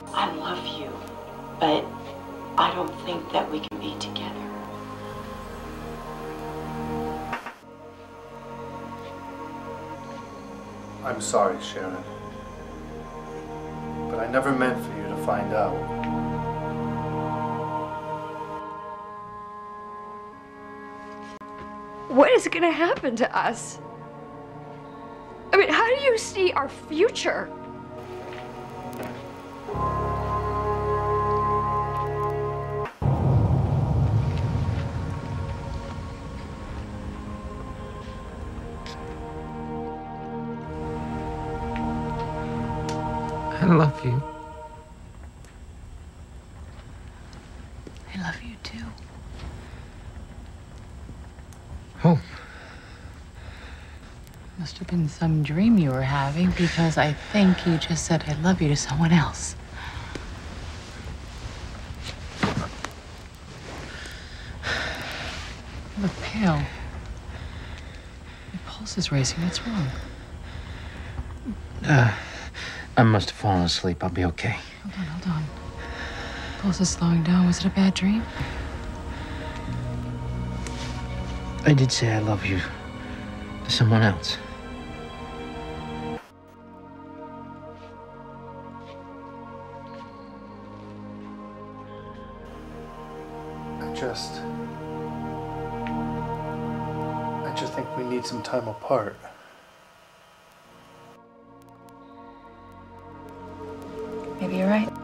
I love you, but I don't think that we can be together. I'm sorry, Sharon. But I never meant for you to find out. What is going to happen to us? I mean, how do you see our future? I love you. I love you too. Oh. Must have been some dream you were having, because I think you just said I love you to someone else. You look pale. Your pulse is racing. What's wrong? I must have fallen asleep. I'll be okay. Hold on. Pulse is slowing down. Was it a bad dream? I did say I love you to someone else. I just think we need some time apart. Maybe you're right.